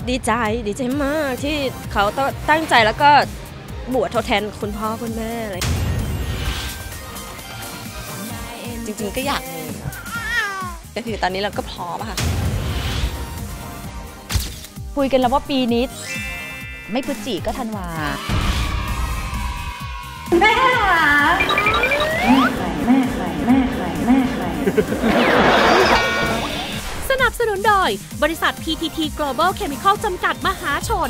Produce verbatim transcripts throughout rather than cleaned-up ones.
ดีใจดีใจมากที่เขาตั้งใจแล้วก็บวชทดแทนคุณพ่อคุณแม่อะไรจริงๆก็อยากมีก็คือตอนนี้เราก็พร้อมค่ะคุยกันแล้วว่าปีนี้ไม่พฤศจิก็ธันวาแม่แม่ใครแม่ใครแม่ใครแม่ใครสนับสนุนโดยบริษัท พี ที ที Global Chemical จำกัดมหาชน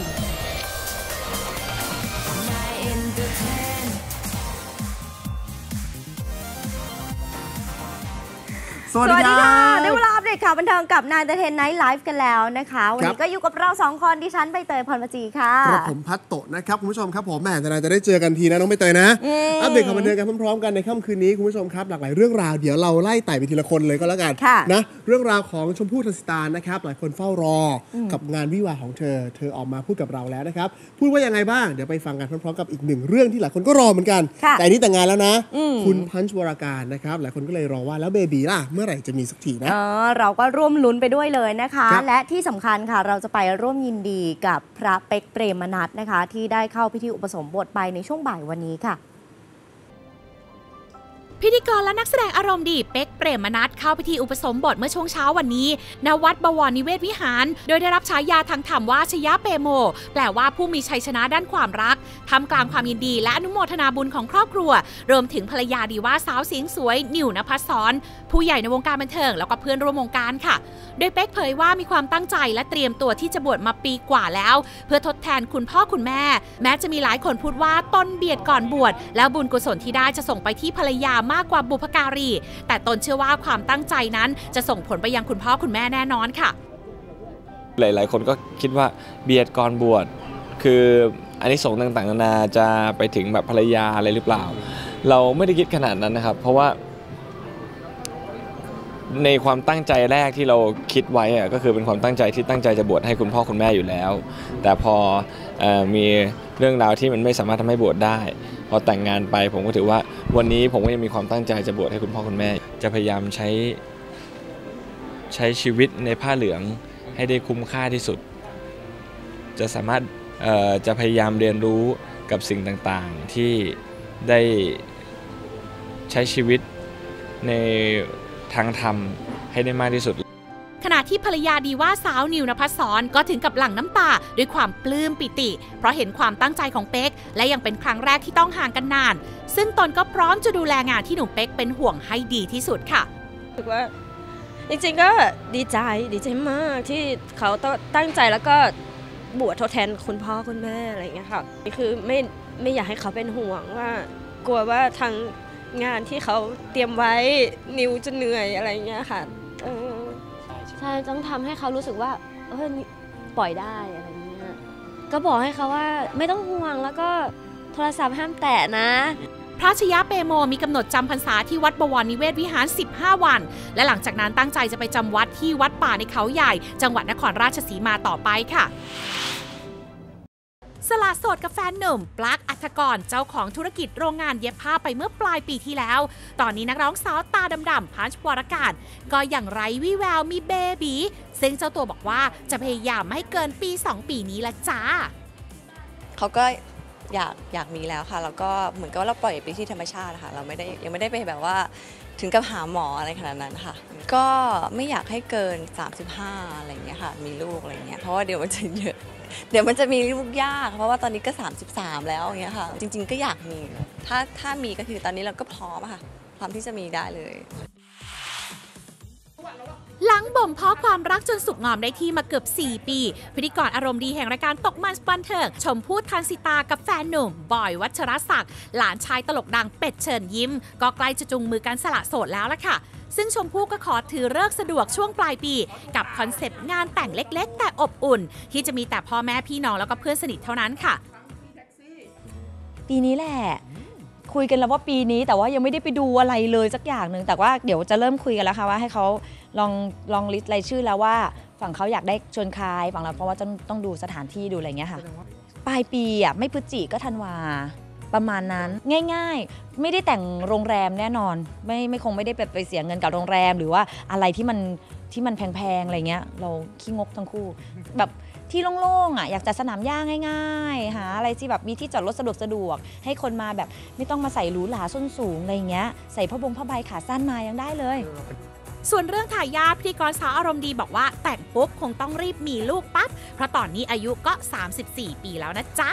สวัสดีค่ะได้เวลาอัปเดตข่าวบันเทิงกับนายเตเทนไนท์ไลฟ์กันแล้วนะคะวันนี้ก็อยู่กับเราสองคนดิฉันใบเตยพรประจีค่ะกระผมพัดโตะนะครับคุณผู้ชมครับผมแหมนานๆจะได้เจอกันทีนะน้องใบเตยนะอัปเดตข่าวบันเทิงกันพร้อมๆกันในค่ำคืนนี้คุณผู้ชมครับหลากหลายเรื่องราวเดี๋ยวเราไล่ไต่ไปทีละคนเลยก็แล้วกันนะเรื่องราวของชมพู่ทันสิตานะครับหลายคนเฝ้ารอกับงานวิวาของเธอเธอออกมาพูดกับเราแล้วนะครับพูดว่ายังไงบ้างเดี๋ยวไปฟังกันพร้อมๆกับอีกหนึ่งเรื่องที่หลายคนก็รอเหมือนกันแต่นี้แต่งงานแล้วนะคุณพันช์วรการนะครับหลายคนก็เลยรอว่าแล้วเบบีล่ะเมื่อไหร่จะมีสักทีนะเราก็ร่วมลุ้นไปด้วยเลยนะคะและที่สำคัญค่ะเราจะไปร่วมยินดีกับพระเป๊กเปรมนัสนะคะที่ได้เข้าพิธีอุปสมบทไปในช่วงบ่ายวันนี้ค่ะพิธีกรและนักแสดงอารมณ์ดีเป๊กเปรมนัสเข้าพิธีอุปสมบทเมื่อช่วงเช้าวันนี้ณวัดบวรนิเวศวิหารโดยได้รับฉายาทางธรรมว่าชยะเปโมแปลว่าผู้มีชัยชนะด้านความรักทำกลางความยินดีและอนุโมทนาบุญของครอบครัวรวมถึงภรรยาดีว่าสาวเสียงสวยนิวนภัสสรผู้ใหญ่ในวงการบันเทิงแล้วก็เพื่อนร่วมวงการค่ะโดยเป๊กเผยว่ามีความตั้งใจและเตรียมตัวที่จะบวชมาปีกว่าแล้วเพื่อทดแทนคุณพ่อคุณแม่แม้จะมีหลายคนพูดว่าตนเบียดก่อนบวชแล้วบุญกุศลที่ได้จะส่งไปที่ภรรยามากกว่าบุพการีแต่ตนเชื่อว่าความตั้งใจนั้นจะส่งผลไปยังคุณพ่อคุณแม่แน่นอนค่ะหลายๆคนก็คิดว่าเบียดก่อนบวชคืออันนี้สงส์ต่างๆนานาจะไปถึงแบบภรรยาอะไรหรือเปล่าเราไม่ได้คิดขนาดนั้นนะครับเพราะว่าในความตั้งใจแรกที่เราคิดไว้ก็คือเป็นความตั้งใจที่ตั้งใจจะบวชให้คุณพ่อคุณแม่อยู่แล้วแต่พอมีเรื่องราวที่มันไม่สามารถทำให้บวชได้พอแต่งงานไปผมก็ถือว่าวันนี้ผมก็ยังมีความตั้งใจจะบวชให้คุณพ่อคุณแม่จะพยายามใช้ใช้ชีวิตในผ้าเหลืองให้ได้คุ้มค่าที่สุดจะสามารถจะพยายามเรียนรู้กับสิ่งต่างๆที่ได้ใช้ชีวิตในทางธรรมให้ได้มากที่สุดขณะที่ภรรยาดีว่าสาวนิวนภัสสรก็ถึงกับหลั่งน้ำตาด้วยความปลื้มปิติเพราะเห็นความตั้งใจของเป๊กและยังเป็นครั้งแรกที่ต้องห่างกันนานซึ่งตนก็พร้อมจะดูแลงานที่หนุ่มเป๊กเป็นห่วงให้ดีที่สุดค่ะรู้สึกว่าจริงๆก็ดีใจดีใจมากที่เขาตั้งใจแล้วก็บวชทดแทนคุณพ่อคุณแม่อะไรอย่างเงี้ยค่ะคือไม่ไม่อยากให้เขาเป็นห่วงว่ากลัวว่าทางงานที่เขาเตรียมไว้นิวจะเหนื่อยอะไรเงี้ยค่ะใช่ต้องทำให้เขารู้สึกว่าเออปล่อยได้อะไรเงี้ยก็บอกให้เขาว่าไม่ต้องห่วงแล้วก็โทรศัพท์ห้ามแตะนะพระชยะเปโมมีกำหนดจำพรรษาที่วัดบวรนิเวศวิหารสิบห้าวันและหลังจากนั้นตั้งใจจะไปจำวัดที่วัดป่าในเขาใหญ่จังหวัดนครราชสีมาต่อไปค่ะสละโสดกับแฟนหนุ่มปลั๊กอัฐกรเจ้าของธุรกิจโรงงานเย็บผ้าไปเมื่อปลายปีที่แล้วตอนนี้นักร้องสาวตาดำๆพันช์วรการก็อย่างไร้วี่แววมีเบบีซึ่งเจ้าตัวบอกว่าจะพยายามไม่เกินปีสองปีนี้ละจ้าเขาก็อยากอยากมีแล้วค่ะแล้วก็เหมือนกับเราปล่อยไปที่ธรรมชาติค่ะเราไม่ได้ยังไม่ได้ไปแบบว่าถึงกับหาหมออะไรขนาดนั้นค่ะก็ไม่อยากให้เกินสามสิบห้าอะไรอย่างเงี้ยค่ะมีลูกอะไรเงี้ยเพราะว่าเดี๋ยวมันจะเยอะเดี๋ยวมันจะมีลูกยากเพราะว่าตอนนี้ก็สามสิบสามแล้วอย่างเงี้ยค่ะจริงๆก็อยากมีถ้าถ้ามีก็คือตอนนี้เราก็พร้อมค่ะพร้อมที่จะมีได้เลยหลังบ่มเพาะความรักจนสุกงอมได้ที่มาเกือบสี่ปีพิธีกรอารมณ์ดีแห่งรายการตกมันบันเทิงชมพู่ทันสิตากับแฟนหนุ่มบอยวัชรศักดิ์หลานชายตลกดังเป็ดเชิญยิ้มก็ใกล้จะจุงมือกันสละโสดแล้วล่ะค่ะซึ่งชมพู่ก็ขอถือฤกษ์สะดวกช่วงปลายปีกับคอนเซปต์งานแต่งเล็กๆแต่อบอุ่นที่จะมีแต่พ่อแม่พี่น้องแล้วก็เพื่อนสนิทเท่านั้นค่ะปีนี้แหละคุยกันแล้วว่าปีนี้แต่ว่ายังไม่ได้ไปดูอะไรเลยสักอย่างหนึ่งแต่ว่าเดี๋ยวจะเริ่มคุยกันแล้วค่ะว่าให้เขาลองลองลิสต์รายชื่อแล้วว่าฝั่งเขาอยากได้ชวนใครฝั่งเราเพราะว่าต้องต้องดูสถานที่ดูอะไรเงี้ยค่ะปลายปีอ่ะไม่พฤศจิก็ธันวาประมาณนั้นง่ายๆไม่ได้แต่งโรงแรมแน่นอนไม่ไม่คงไม่ได้ไปเสียเงินกับโรงแรมหรือว่าอะไรที่มันที่มันแพงๆอะไรเงี้ยเราขี้งกทั้งคู่แบบที่โล่งๆอ่ะอยากจัดสนามหญ้าง่ายๆหาอะไรที่แบบมีที่จอดรถสะดวกสะดวกให้คนมาแบบไม่ต้องมาใส่หรูหราส้นสูงอะไรเงี้ยใส่ผ้าบงผ้าใบขาสั้นมายังได้เลยส่วนเรื่องทายาทพิธีกรสาวอารมณ์ดีบอกว่าแต่งปุ๊บคงต้องรีบมีลูกปั๊บเพราะตอนนี้อายุก็สามสิบสี่ปีแล้วนะจ๊ะ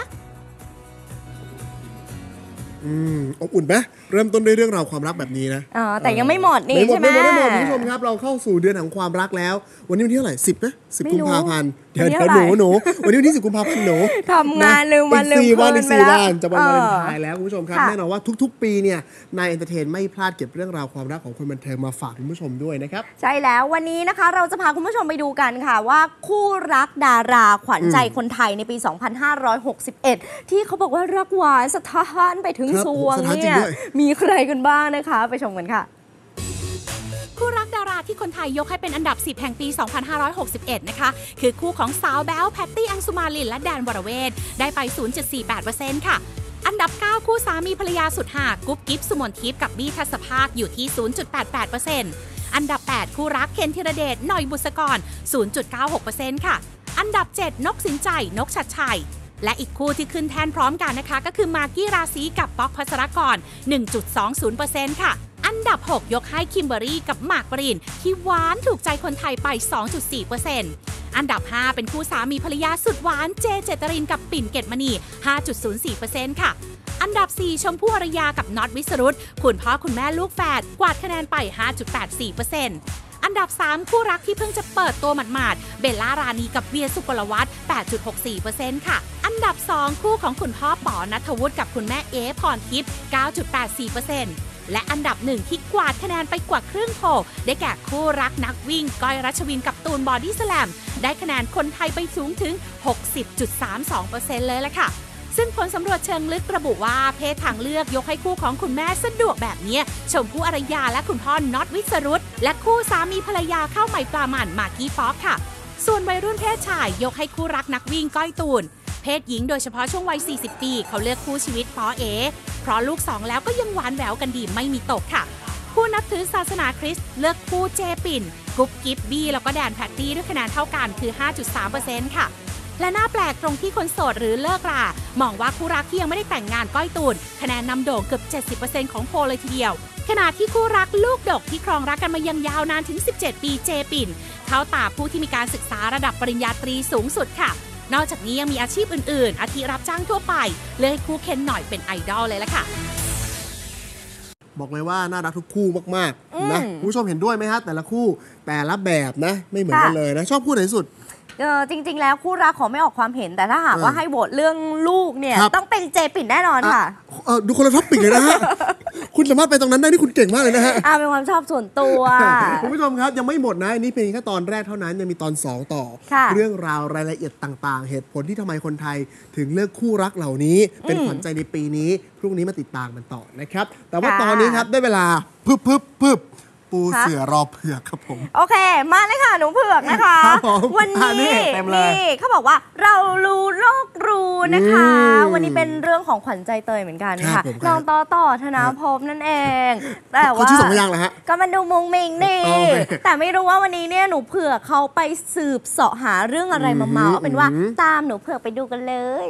อืมอบอุ่นไหมเริ่มต้นด้วยเรื่องราวความรักแบบนี้นะอ๋อแต่ยังไม่หมดนี่ใช่ไหมไม่หมดไม่หมดคุณผู้ชมครับเราเข้าสู่เดือนแห่งความรักแล้ววันนี้วันที่เท่าไหร่สิบนะสิบกุมภาพันธ์เดี๋ยวเดี๋ยวหนูหนูวันนี้วันที่สิบกุมภาพันธ์หนูทำงานลืมวันลืมคืนไปแล้วอีกสี่วันจะวันวาเลนไทน์แล้วคุณผู้ชมครับแน่นอนว่าทุกๆปีเนี่ยนายเอนเตอร์เทนไม่พลาดเก็บเรื่องราวความรักของคนบันเทิงมาฝากคุณผู้ชมด้วยนะครับใช่แล้ววันนี้นะคะเราจะพาคุณผู้ชมไปดูกันค่ะว่าคู่รักดาราขวัญใจคนไทยในปี สองพันห้าร้อยหกสิบเอ็ด ที่เขาบอกว่ารักหวานสถานไปถึงสวงเนี่ยมีใครกันบ้างนะคะไปชมกันค่ะคู่รักดาราที่คนไทยยกให้เป็นอันดับสิบแห่งปี สองพันห้าร้อยหกสิบเอ็ด นะคะคือคู่ของสาวแบ๊วแพตตี้อังสุมาลินและแดนวรเวทได้ไป ศูนย์จุดสี่แปดเปอร์เซ็นต์ ค่ะอันดับเก้าคู่สามีภรรยาสุดห่างกุ๊บกิ๊บสุมนทิพย์กับบี้ทัศภาคอยู่ที่ ศูนย์จุดแปดแปดเปอร์เซ็นต์ อันดับแปดคู่รักเคนธีรเดชหน่อยบุษกร ศูนย์จุดเก้าหกเปอร์เซ็นต์ ค่ะอันดับเจ็ดนกสินใจนกชัดชัยและอีกคู่ที่ขึ้นแทนพร้อมกันนะคะก็คือมากกี้ราศีกับป๊อกภัสรกร หนึ่งจุดสองศูนย์เปอร์เซ็นต์ ค่ะอันดับหกยกให้คิมเบอรี่กับหมากปรินที่หวานถูกใจคนไทยไป สองจุดสี่เปอร์เซ็นต์ อันดับห้าเป็นคู่สามีภรรยาสุดหวานเจเจตรินกับปิ่นเกตมณี ห้าจุดศูนย์สี่เปอร์เซ็นต์ ค่ะอันดับสี่ชมพู่อารยากับน็อตวิสรุตคุณพ่อคุณแม่ลูกแฝดกวาดคะแนนไป ห้าจุดแปดสี่เปอร์เซ็นต์อันดับสามคู่รักที่เพิ่งจะเปิดตัวหมาดๆเบลล่ารานีกับเวียสุกลวัฒน์ แปดจุดหกสี่เปอร์เซ็นต์ ค่ะอันดับสองคู่ของคุณพ่อป๋อณัฐวุฒิกับคุณแม่เอพรทิพย์ เก้าจุดแปดสี่เปอร์เซ็นต์ และอันดับหนึ่งที่กวาดคะแนนไปกว่าครึ่งโพลได้แก่คู่รักนักวิ่งก้อยรัชวินกับตูนบอดี้สแลมได้คะแนนคนไทยไปสูงถึง หกสิบจุดสามสองเปอร์เซ็นต์ เลยล่ะค่ะซึ่งผลสำรวจเชิงลึกระบุว่าเพศทางเลือกยกให้คู่ของคุณแม่สะดวกแบบนี้ชมพู่อารยาและคุณพ่อน็อตวิสรุตและคู่สามีภรรยาข้าวใหม่ปลาหมันมากกี้ป๊อกค่ะส่วนวัยรุ่นเพศชายยกให้คู่รักนักวิ่งก้อยตูนเพศหญิงโดยเฉพาะช่วงวัยสี่สิบปีเขาเลือกคู่ชีวิตป๊อเอเพราะลูกสองแล้วก็ยังหวานแหววกันดีไม่มีตกค่ะผู้นับถือศาสนาคริสต์เลือกคู่เจปิ่นกุ๊บกิ๊บบี้แล้วก็แดนแพตตี้ด้วยคะแนนเท่ากันคือ ห้าจุดสามเปอร์เซ็นต์ ค่ะและน่าแปลกตรงที่คนโสดหรือเลิกรามองว่าคู่รักที่ยังไม่ได้แต่งงานก้อยตูนคะแนนนำโด่งเกือบ เจ็ดสิบเปอร์เซ็นต์ ของโพลเลยทีเดียวขณะที่คู่รักลูกดกที่ครองรักกันมายังยาวนานถึงสิบเจ็ดปีเจปิ่นเข้าตาผู้ที่มีการศึกษาระดับปริญญาตรีสูงสุดค่ะนอกจากนี้ยังมีอาชีพอื่นๆอาทิรับจ้างทั่วไปเลยให้คู่เคนหน่อยเป็นไอดอลเลยละค่ะบอกเลยว่าน่ารักทุกคู่มากๆนะคุณผู้ชมเห็นด้วยไหมฮะแต่ละคู่แต่ละแบบนะไม่เหมือนกันเลยนะชอบคู่ไหนสุดเออจริงๆแล้วคู่รักขอไม่ออกความเห็นแต่ถ้าหากว่าให้โหวตเรื่องลูกเนี่ยต้องเป็นเจปิ่นแน่นอนค่ะเออดูคนละท็อปปิกเลยนะฮะคุณสามารถไปตรงนั้นได้นี่คุณเก่งมากเลยนะฮะอ่าเป็นความชอบส่วนตัวคุณผู้ชมครับยังไม่หมดนะนี่เพียงแค่ตอนแรกเท่านั้นยังมีตอนสองต่อเรื่องราวรายละเอียดต่างๆเหตุผลที่ทำไมคนไทยถึงเลือกคู่รักเหล่านี้เป็นขวัญใจในปีนี้พรุ่งนี้มาติดตามกันต่อนะครับแต่ว่าตอนนี้ครับได้เวลาพึบพึบพึบปูเสือรอเผือกครับผมโอเคมาเลยค่ะหนูเผือกนะคะวันนี้นี่เขาบอกว่าเรารู้โลกรู้นะคะวันนี้เป็นเรื่องของขวัญใจเตยเหมือนกันค่ะน้องต่อต่อธนาภพนั่นเองแต่ว่าชื่อสองพยางค์เหรอฮะก็มันดูมุงมิงนี่แต่ไม่รู้ว่าวันนี้เนี่ยหนูเผือกเขาไปสืบเสาะหาเรื่องอะไรมาเมาเป็นว่าตามหนูเผือกไปดูกันเลย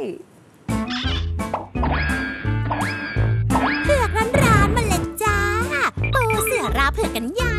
เผือกร้านๆมาเลยจ้าปูเสือราเผือกกันยัง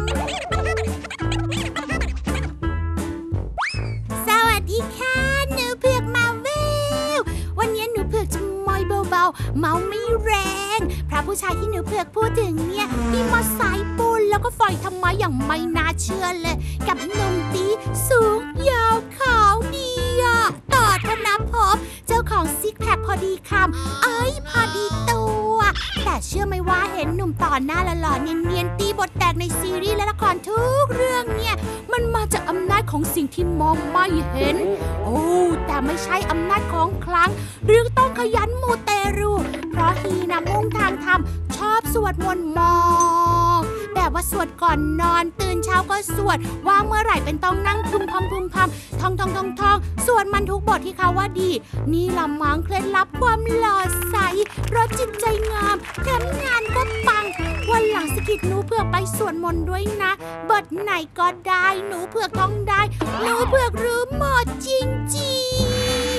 สวัสดีค่ะหนูเผือกมาเวลวันนี้หนูเผือกจะมอยเบาๆเมาไม่แรงเพราะผู้ชายที่หนูเผือกพูดถึงเนี่ยมีมาสายปูนแล้วก็ฝอยทำไมอย่างไม่น่าเชื่อเลยกับหนุ่มตีสูงยาวขาวดีอ่ะต่อธนภพเจ้าของซิกแพคพอดีคำเอ้ยพอดีตัวแต่เชื่อไหมว่าเห็นหนุ่มต่อหน้าหล่อๆเนียนๆตีบทแตกในซีรีส์และละครทุกเรื่องเนี่ยมันมาจากอำนาจของสิ่งที่มองไม่เห็นโอ้แต่ไม่ใช่อำนาจของคลังหรือต้องขยันมูเตรูเพราะฮีนะมุ่งทางธรรมชอบสวดมนต์มองแบบว่าสวดก่อนนอนตื่นเช้าก็สวดว่าเมื่อไหร่เป็นต้องนั่งพึมพำพึมพำท่องท่องท่องท่องสวดมันทุกบทที่เขาว่าดีนี่ละมั้งเคล็ดลับความหล่อใสรสจิตใจงามแถมงานก็ปังวันหลังสกิดหนูเผือกไปสวดมนต์ด้วยนะบทไหนก็ได้หนูเผือกต้องได้หนูเผือกรู้หมดจริงๆ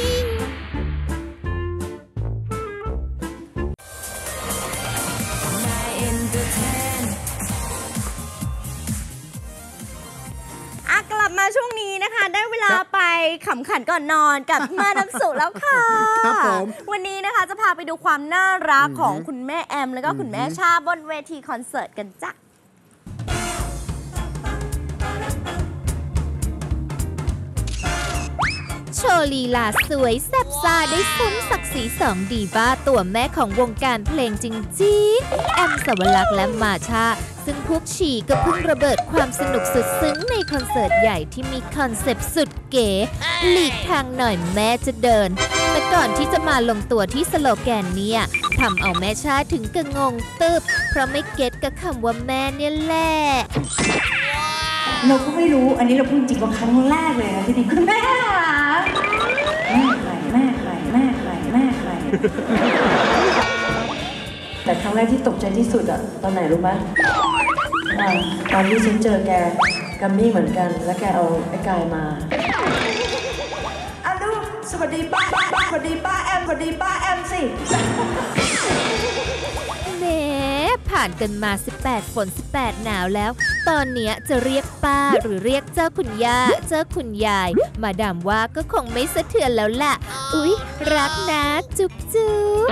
กลับมาช่วงนี้นะคะได้เวลาไปขำขันก่อนนอนกับแม่น้ำสุแล้วค่ะครับผมวันนี้นะคะจะพาไปดูความน่ารักของคุณแม่แอมแล้วก็คุณแม่ชาบนเวทีคอนเสิร์ตกันจ้ะโชว์ลีลาสวยแซ่บซ่าได้สมศักดิ์ศรีสองดีบ้าตัวแม่ของวงการเพลงจริงๆแอมสวรักษ์และมาชาซึ่งพวกชีก็เพิ่งระเบิดความสนุกสุดซึ้งในคอนเสิร์ตใหญ่ที่มีคอนเซปต์สุดเก๋หลีกทางหน่อยแม่จะเดินแต่ก่อนที่จะมาลงตัวที่สโลแกนเนี่ยทำเอาแม่ชาถึงกระงงตึบเพราะไม่เก็ตกับคำว่าแม่เนี่ยแหละเราก็ไม่รู้อันนี้เราพูดจริงว่าครั้งแรกเลยนะที่นี่คุณแม่ค่ะแม่ไข่แม่ไข่แม่ไข่แม่ไข่แต่ครั้งแรกที่ตกใจที่สุดอะตอนไหนรู้ไหมตอนที่ฉันเจอแกกัมมี่เหมือนกันแล้วแกเอาไอ้กายมาอ่ะลูกสวัสดีป้าสวัสดีป้าแอมสวัสดีป้าแอมสิแหมผ่านกันมาสิบแปดฝนสิบแปดหนาวแล้วตอนเนี้ยจะเรียกป้าหรือเรียกเจ้าคุณย่าเจ้าคุณยายมาดามว่าก็คงไม่สะเทือนแล้วล่ะอุ๊ยรักนะจุ๊บจุ๊บ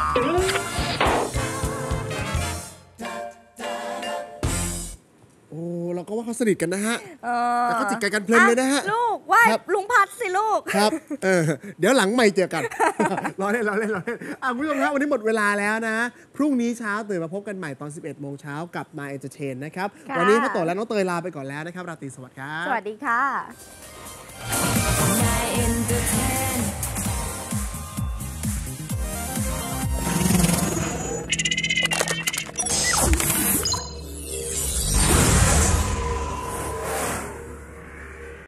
โอ้เราก็ว่าเขาสนิทกันนะฮะแต่เขาจิกกันเพลินเลยนะฮะลูกว่าลุงพัดสิลูกครับเออเดี๋ยวหลังใหม่เจอกันรอเล่นรอเล่นรอเล่นอ่ะคุณผู้ชมครับวันนี้หมดเวลาแล้วนะพรุ่งนี้เช้าตื่นมาพบกันใหม่ตอน สิบเอ็ดโมงเช้ากับ My Entertain นะครับวันนี้พ่อโตและน้องเตยลาไปก่อนแล้วนะครับราตรีสวัสดิ์ครับสวัสดีค่ะ